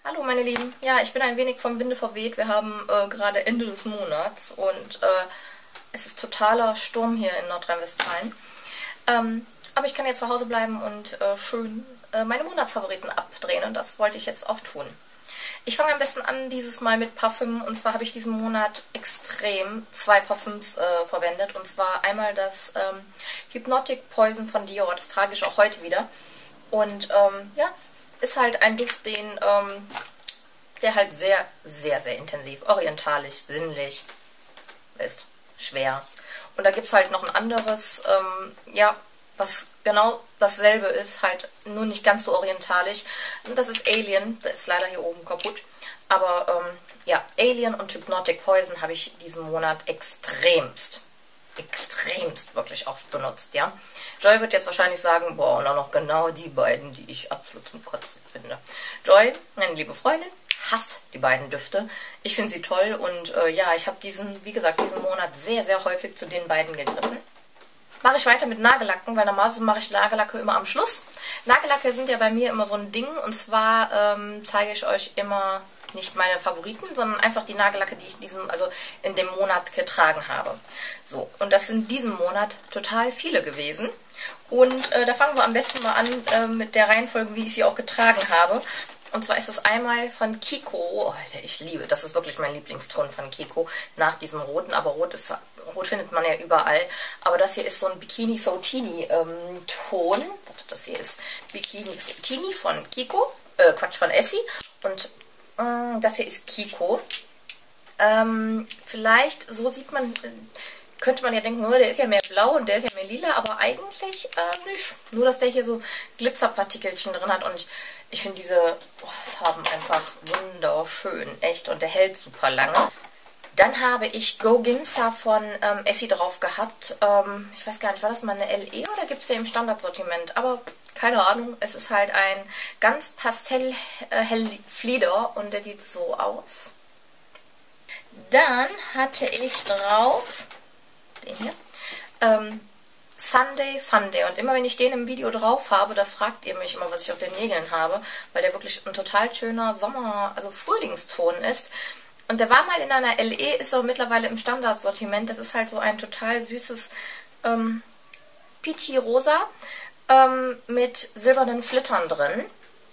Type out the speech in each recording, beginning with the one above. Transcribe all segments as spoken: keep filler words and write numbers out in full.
Hallo meine Lieben, ja, ich bin ein wenig vom Winde verweht. Wir haben äh, gerade Ende des Monats und äh, es ist totaler Sturm hier in Nordrhein-Westfalen. Ähm, aber ich kann jetzt zu Hause bleiben und äh, schön äh, meine Monatsfavoriten abdrehen und das wollte ich jetzt auch tun. Ich fange am besten an dieses Mal mit Parfüm und zwar habe ich diesen Monat extrem zwei Parfüms äh, verwendet und zwar einmal das ähm, Hypnotic Poison von Dior, das trage ich auch heute wieder und ähm, ja, ist halt ein Duft, den, ähm, der halt sehr, sehr, sehr intensiv, orientalisch, sinnlich ist, schwer. Und da gibt es halt noch ein anderes, ähm, ja, was genau dasselbe ist, halt nur nicht ganz so orientalisch. Und das ist Alien, der ist leider hier oben kaputt. Aber ähm, ja, Alien und Hypnotic Poison habe ich diesen Monat extremst, extremst wirklich oft benutzt, ja. Joy wird jetzt wahrscheinlich sagen, boah, und auch noch genau die beiden, die ich absolut zum Kotzen finde. Joy, meine liebe Freundin, hasst die beiden Düfte. Ich finde sie toll und äh, ja, ich habe diesen, wie gesagt, diesen Monat sehr, sehr häufig zu den beiden gegriffen. Mache ich weiter mit Nagellacken, weil normalerweise mache ich Nagellacke immer am Schluss. Nagellacke sind ja bei mir immer so ein Ding und zwar ähm, zeige ich euch immer nicht meine Favoriten, sondern einfach die Nagellacke, die ich in diesem, also in dem Monat getragen habe. So, und das sind diesen Monat total viele gewesen. Und äh, da fangen wir am besten mal an äh, mit der Reihenfolge, wie ich sie auch getragen habe. Und zwar ist das einmal von Kiko, oh, ich liebe, das ist wirklich mein Lieblingston von Kiko, nach diesem roten, aber rot ist, rot findet man ja überall. Aber das hier ist so ein Bikini Sotini ähm, Ton, das hier ist Bikini Sotini von Kiko, äh, Quatsch, von Essie. Und äh, das hier ist Kiko. Ähm, vielleicht, so sieht man, äh, könnte man ja denken, oh, der ist ja mehr blau und der ist ja mehr lila, aber eigentlich äh, nicht. Nur, dass der hier so Glitzerpartikelchen drin hat und ich, ich finde diese oh, Farben einfach wunderschön, echt, und der hält super lange. Dann habe ich Go Ginza von ähm, Essie drauf gehabt. Ähm, ich weiß gar nicht, war das mal eine L E oder gibt es den im Standardsortiment? Aber keine Ahnung, es ist halt ein ganz pastell äh, hell Flieder und der sieht so aus. Dann hatte ich drauf den hier, ähm, Sunday Funday. Und immer wenn ich den im Video drauf habe, da fragt ihr mich immer, was ich auf den Nägeln habe, weil der wirklich ein total schöner Sommer-, also Frühlingston ist. Und der war mal in einer L E, ist aber mittlerweile im Standardsortiment. Das ist halt so ein total süßes ähm, Peachy Rosa ähm, mit silbernen Flittern drin.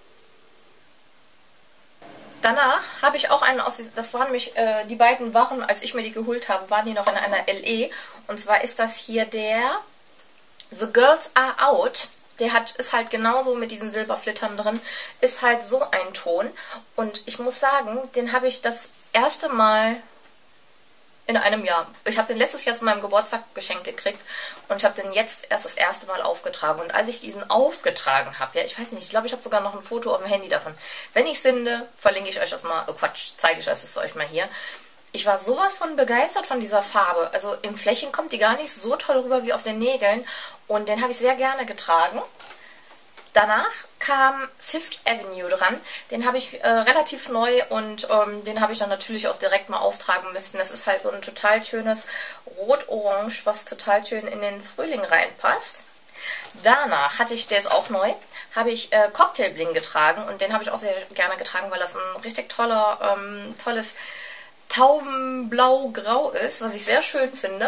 Danach habe ich auch einen aus, das waren nämlich, äh, die beiden waren, als ich mir die geholt habe, waren die noch in einer L E. Und zwar ist das hier der The Girls Are Out. Der hat, ist halt genauso mit diesen Silberflittern drin, ist halt so ein Ton. Und ich muss sagen, den habe ich das erste Mal in einem Jahr. Ich habe den letztes Jahr zu meinem Geburtstag geschenkt gekriegt und ich habe den jetzt erst das erste Mal aufgetragen. Und als ich diesen aufgetragen habe, ja, ich weiß nicht, ich glaube, ich habe sogar noch ein Foto auf dem Handy davon. Wenn ich es finde, verlinke ich euch das mal, oh Quatsch, zeige ich es euch mal hier. Ich war sowas von begeistert von dieser Farbe. Also im Flächen kommt die gar nicht so toll rüber wie auf den Nägeln und den habe ich sehr gerne getragen. Danach kam Fifth Avenue dran. Den habe ich äh, relativ neu und ähm, den habe ich dann natürlich auch direkt mal auftragen müssen. Das ist halt so ein total schönes Rot-Orange, was total schön in den Frühling reinpasst. Danach hatte ich, der ist auch neu, habe ich äh, Cocktail Bling getragen und den habe ich auch sehr gerne getragen, weil das ein richtig toller, ähm, tolles Taubenblau-Grau ist, was ich sehr schön finde.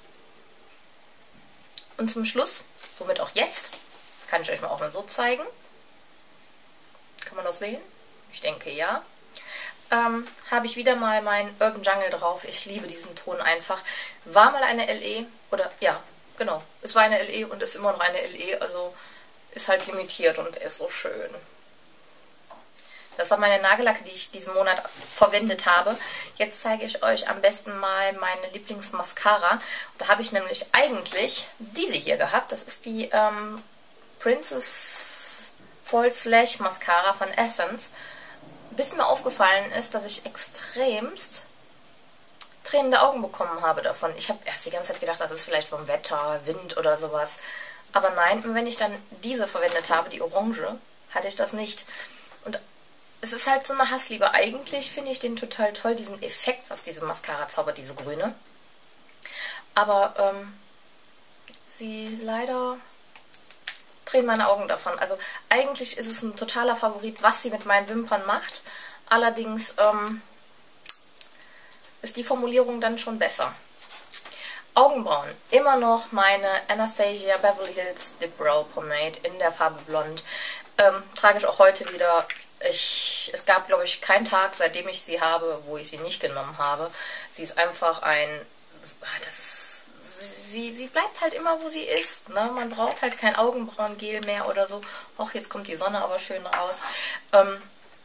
Und zum Schluss, somit auch jetzt, kann ich euch mal auch mal so zeigen. Kann man das sehen? Ich denke ja. Ähm, habe ich wieder mal meinen Urban Jungle drauf. Ich liebe diesen Ton einfach. War mal eine L E, oder ja, genau. Es war eine L E und ist immer noch eine L E, also ist halt limitiert und ist so schön. Das war meine Nagellacke, die ich diesen Monat verwendet habe. Jetzt zeige ich euch am besten mal meine Lieblingsmascara. Da habe ich nämlich eigentlich diese hier gehabt. Das ist die ähm, Princess False Lash Mascara von Essence. Bis mir aufgefallen ist, dass ich extremst tränende Augen bekommen habe davon. Ich habe erst die ganze Zeit gedacht, das ist vielleicht vom Wetter, Wind oder sowas. Aber nein, wenn ich dann diese verwendet habe, die Orange, hatte ich das nicht. Und es ist halt so eine Hassliebe. Eigentlich finde ich den total toll, diesen Effekt, was diese Mascara zaubert, diese grüne. Aber ähm, sie leider drehen meine Augen davon. Also eigentlich ist es ein totaler Favorit, was sie mit meinen Wimpern macht. Allerdings ähm, ist die Formulierung dann schon besser. Augenbrauen. Immer noch meine Anastasia Beverly Hills Dip Brow Pomade in der Farbe Blond. Ähm, trage ich auch heute wieder. Ich, es gab, glaube ich, keinen Tag, seitdem ich sie habe, wo ich sie nicht genommen habe. Sie ist einfach ein... Das ist, sie, sie bleibt halt immer, wo sie ist. Ne? Man braucht halt kein Augenbrauengel mehr oder so. Och, jetzt kommt die Sonne aber schön raus. Ähm,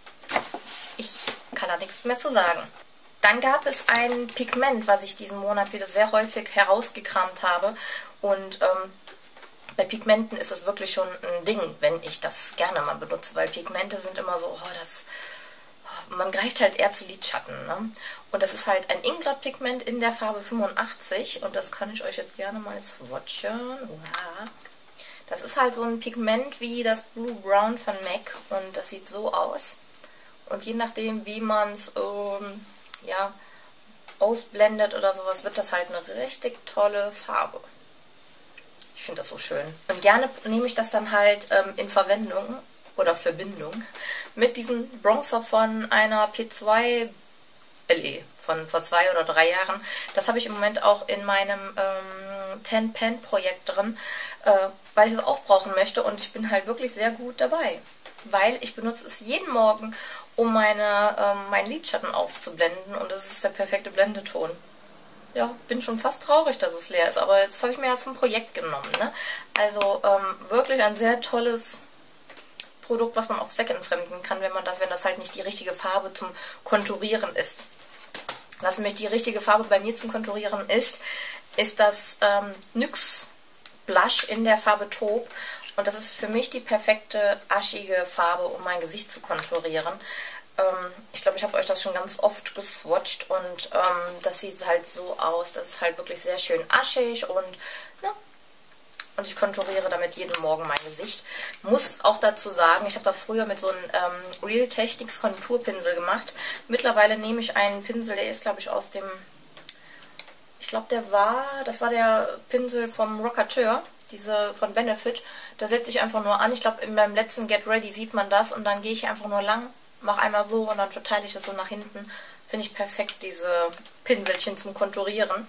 ich kann da nichts mehr zu sagen. Dann gab es ein Pigment, was ich diesen Monat wieder sehr häufig herausgekramt habe. Und ähm, bei Pigmenten ist es wirklich schon ein Ding, wenn ich das gerne mal benutze. Weil Pigmente sind immer so, oh, das, oh, man greift halt eher zu Lidschatten. Ne? Und das ist halt ein Inglot-Pigment in der Farbe fünfundachtzig. Und das kann ich euch jetzt gerne mal swatchen. Wow. Das ist halt so ein Pigment wie das Blue Brown von M A C. Und das sieht so aus. Und je nachdem, wie man es... Ähm, ja, ausblendet oder sowas, wird das halt eine richtig tolle Farbe. Ich finde das so schön. Und gerne nehme ich das dann halt ähm, in Verwendung oder Verbindung mit diesem Bronzer von einer P zwei L E von vor zwei oder drei Jahren. Das habe ich im Moment auch in meinem ähm, Tan Pan Projekt drin, äh, weil ich es auch brauchen möchte und ich bin halt wirklich sehr gut dabei. Weil ich benutze es jeden Morgen, um meine, ähm, meinen Lidschatten auszublenden und das ist der perfekte Blendeton. Ja, bin schon fast traurig, dass es leer ist, aber das habe ich mir ja zum Projekt genommen. Ne? Also ähm, wirklich ein sehr tolles Produkt, was man auch zweckentfremden kann, wenn man das, wenn das halt nicht die richtige Farbe zum Konturieren ist. Was nämlich die richtige Farbe bei mir zum Konturieren ist, ist das ähm, N Y X Blush in der Farbe Taupe. Und das ist für mich die perfekte aschige Farbe, um mein Gesicht zu konturieren. Ähm, ich glaube, ich habe euch das schon ganz oft geswatcht und ähm, das sieht halt so aus. Das ist halt wirklich sehr schön aschig und, ne? Und ich konturiere damit jeden Morgen mein Gesicht. Muss auch dazu sagen, ich habe da früher mit so einem ähm, Real Techniques Konturpinsel gemacht. Mittlerweile nehme ich einen Pinsel, der ist, glaube ich, aus dem... Ich glaube, der war... Das war der Pinsel vom Rockateur. Diese von Benefit, da setze ich einfach nur an. Ich glaube, in meinem letzten Get Ready sieht man das und dann gehe ich einfach nur lang, mache einmal so und dann verteile ich das so nach hinten. Finde ich perfekt, diese Pinselchen zum Konturieren.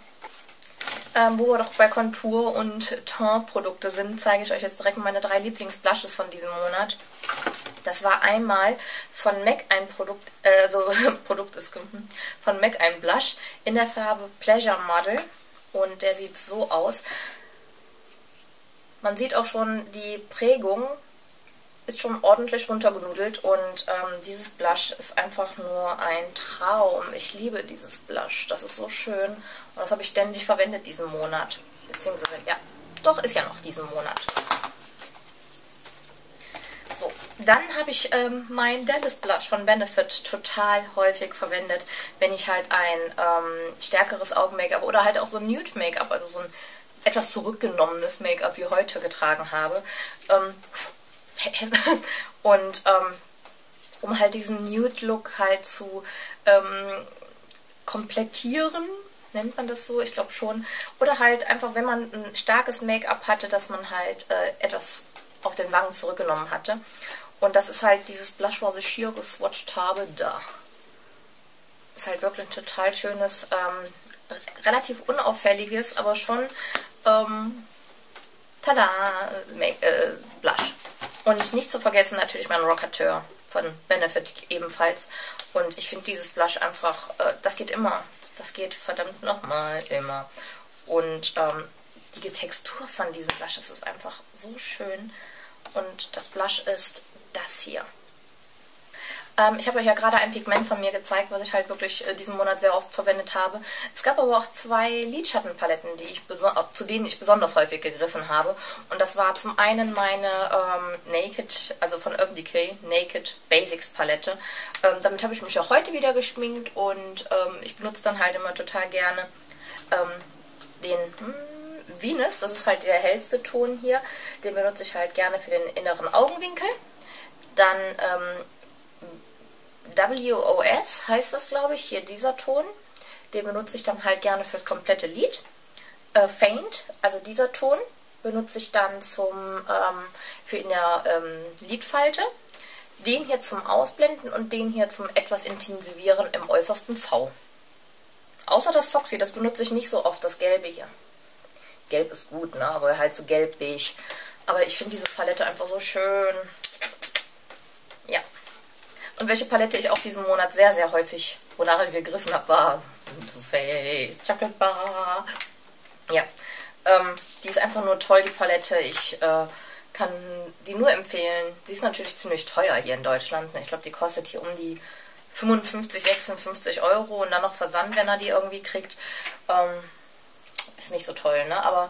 Ähm, wo wir doch bei Kontur- und Teint-Produkte sind, zeige ich euch jetzt direkt meine drei Lieblingsblushes von diesem Monat. Das war einmal von M A C ein Produkt, äh, also Produkt ist von M A C ein Blush in der Farbe Pleasure Model und der sieht so aus. Man sieht auch schon, die Prägung ist schon ordentlich runtergenudelt und ähm, dieses Blush ist einfach nur ein Traum. Ich liebe dieses Blush, das ist so schön und das habe ich ständig verwendet diesen Monat. Beziehungsweise, ja, doch, ist ja noch diesen Monat. So, dann habe ich ähm, mein Dallas Blush von Benefit total häufig verwendet, wenn ich halt ein ähm, stärkeres Augen-Make-up oder halt auch so ein Nude-Make-up, also so ein etwas zurückgenommenes Make-up wie heute getragen habe. Ähm, und ähm, um halt diesen Nude-Look halt zu ähm, komplettieren, nennt man das so, ich glaube schon. Oder halt einfach, wenn man ein starkes Make-up hatte, dass man halt äh, etwas auf den Wangen zurückgenommen hatte. Und das ist halt dieses Blush, was ich hier geswatcht habe, da. Ist halt wirklich ein total schönes, ähm, relativ unauffälliges, aber schon ähm, tada, Make, äh, Blush. Und nicht zu vergessen natürlich mein Rockateur von Benefit ebenfalls. Und ich finde dieses Blush einfach, äh, das geht immer. Das geht verdammt nochmal immer. Und ähm, die Textur von diesem Blush ist einfach so schön. Und das Blush ist das hier. Ähm, ich habe euch ja gerade ein Pigment von mir gezeigt, was ich halt wirklich äh, diesen Monat sehr oft verwendet habe. Es gab aber auch zwei Lidschattenpaletten, die ich zu denen ich besonders häufig gegriffen habe. Und das war zum einen meine ähm, Naked, also von Urban Decay, Naked Basics Palette. Ähm, damit habe ich mich auch heute wieder geschminkt und ähm, ich benutze dann halt immer total gerne ähm, den hm, Venus, das ist halt der hellste Ton hier. Den benutze ich halt gerne für den inneren Augenwinkel. Dann ähm, W O S heißt das, glaube ich, hier dieser Ton. Den benutze ich dann halt gerne fürs komplette Lid. Äh, Faint, also dieser Ton. benutze ich dann zum ähm, für in der ähm, Lidfalte. Den hier zum Ausblenden und den hier zum etwas Intensivieren im äußersten V. Außer das Foxy, das benutze ich nicht so oft, das Gelbe hier. Gelb ist gut, ne? Aber halt so gelb-beige. Aber ich finde diese Palette einfach so schön. Ja. Und welche Palette ich auch diesen Monat sehr, sehr häufig, wonach ich gegriffen habe, war Too Faced Chocolate Bar. Ja. Ähm, die ist einfach nur toll, die Palette. Ich äh, kann die nur empfehlen. Sie ist natürlich ziemlich teuer hier in Deutschland. Ne? Ich glaube, die kostet hier um die fünfundfünfzig, sechsundfünfzig Euro und dann noch Versand, wenn er die irgendwie kriegt. Ähm, ist nicht so toll, ne? Aber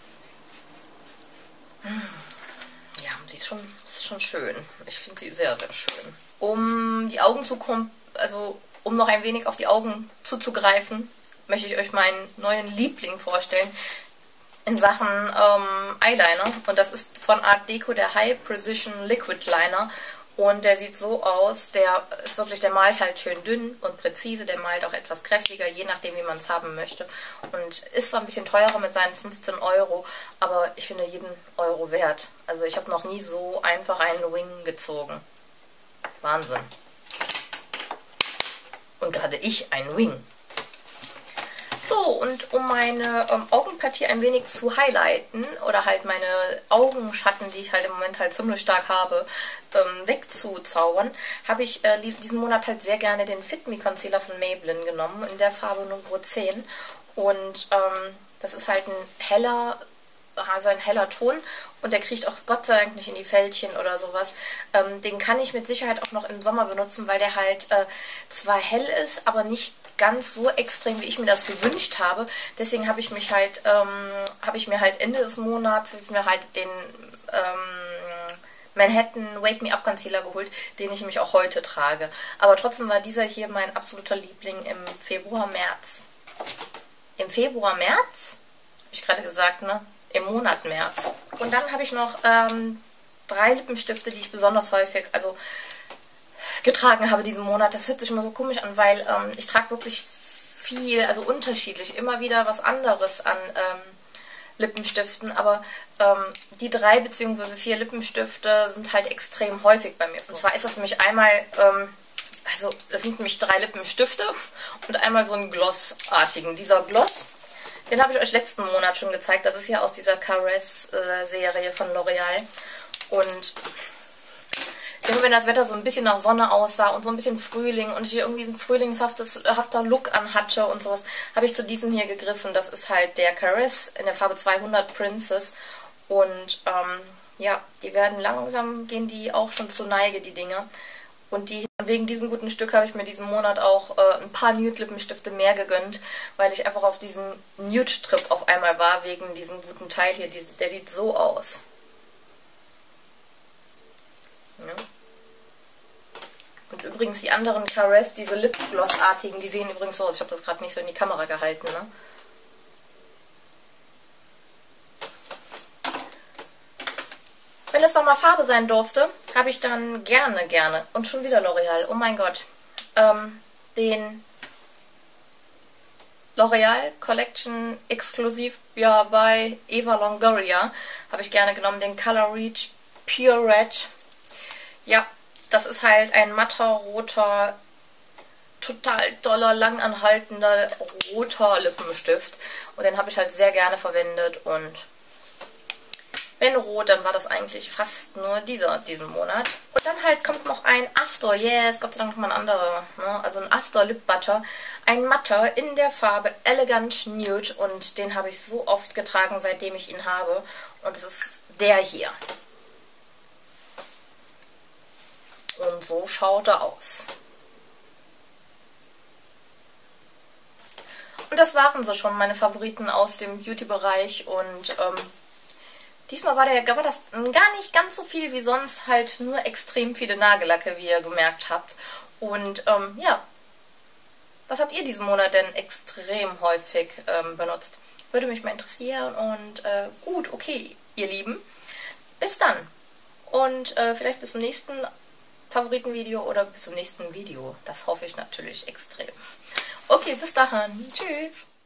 ja, sie ist schon, ist schon schön. Ich finde sie sehr, sehr schön. Um die Augen zu kommen, also um noch ein wenig auf die Augen zuzugreifen, möchte ich euch meinen neuen Liebling vorstellen in Sachen ähm, Eyeliner. Und das ist von Art Deco der High Precision Liquid Liner. Und der sieht so aus, der ist wirklich, der malt halt schön dünn und präzise, der malt auch etwas kräftiger, je nachdem wie man es haben möchte. Und ist zwar ein bisschen teurer mit seinen fünfzehn Euro, aber ich finde jeden Euro wert. Also ich habe noch nie so einfach einen Wing gezogen. Wahnsinn. Und gerade ich einen Wing. So, und um meine ähm, Augenpartie ein wenig zu highlighten oder halt meine Augenschatten, die ich halt im Moment halt ziemlich stark habe, ähm, wegzuzaubern, habe ich äh, diesen Monat halt sehr gerne den Fit Me Concealer von Maybelline genommen, in der Farbe Nummer zehn. Und ähm, das ist halt ein heller, also ein heller Ton und der kriecht auch Gott sei Dank nicht in die Fältchen oder sowas. Ähm, den kann ich mit Sicherheit auch noch im Sommer benutzen, weil der halt äh, zwar hell ist, aber nicht ganz so extrem, wie ich mir das gewünscht habe. Deswegen habe ich mich halt, ähm, habe ich mir halt Ende des Monats ich mir halt den ähm, Manhattan Wake Me Up Concealer geholt, den ich nämlich auch heute trage. Aber trotzdem war dieser hier mein absoluter Liebling im Februar, März. Im Februar, März? Habe ich gerade gesagt, ne? Im Monat März. Und dann habe ich noch ähm, drei Lippenstifte, die ich besonders häufig, also getragen habe diesen Monat. Das hört sich immer so komisch an, weil ähm, ich trage wirklich viel, also unterschiedlich, immer wieder was anderes an ähm, Lippenstiften, aber ähm, die drei bzw. vier Lippenstifte sind halt extrem häufig bei mir. Und zwar ist das nämlich einmal, ähm, also das sind nämlich drei Lippenstifte und einmal so einen Glossartigen. Dieser Gloss, den habe ich euch letzten Monat schon gezeigt, das ist ja aus dieser Caress-Serie von L'Oreal und wenn das Wetter so ein bisschen nach Sonne aussah und so ein bisschen Frühling und ich irgendwie ein frühlingshafter Look anhatte und sowas, habe ich zu diesem hier gegriffen. Das ist halt der Caress in der Farbe zweihundert Princess und ähm, ja, die werden langsam, gehen die auch schon zur Neige, die Dinger. Und die, wegen diesem guten Stück habe ich mir diesen Monat auch äh, ein paar Nude-Lippenstifte mehr gegönnt, weil ich einfach auf diesen Nude-Trip auf einmal war, wegen diesem guten Teil hier. Der sieht so aus. Ja. Und übrigens die anderen Caress, diese Lipgloss-artigen, die sehen übrigens so aus. Ich habe das gerade nicht so in die Kamera gehalten, ne? Wenn es doch mal Farbe sein durfte, habe ich dann gerne, gerne, und schon wieder L'Oreal, oh mein Gott, ähm, den L'Oreal Collection exklusiv ja bei Eva Longoria habe ich gerne genommen, den Color Reach Pure Red. Ja, das ist halt ein matter, roter, total toller, langanhaltender, roter Lippenstift. Und den habe ich halt sehr gerne verwendet. Und wenn rot, dann war das eigentlich fast nur dieser diesen Monat. Und dann halt kommt noch ein Astor, yes, Gott sei Dank nochmal ein anderer, ne? Also ein Astor Lip Butter. Ein matter in der Farbe Elegant Nude. Und den habe ich so oft getragen, seitdem ich ihn habe. Und das ist der hier. Und so schaut er aus. Und das waren so schon meine Favoriten aus dem Beauty-Bereich. Und ähm, diesmal war, der, war das gar nicht ganz so viel wie sonst. Halt nur extrem viele Nagellacke, wie ihr gemerkt habt. Und ähm, ja, was habt ihr diesen Monat denn extrem häufig ähm, benutzt? Würde mich mal interessieren. Und äh, gut, okay, ihr Lieben. Bis dann. Und äh, vielleicht bis zum nächsten Favoritenvideo oder bis zum nächsten Video. Das hoffe ich natürlich extrem. Okay, bis dahin. Tschüss.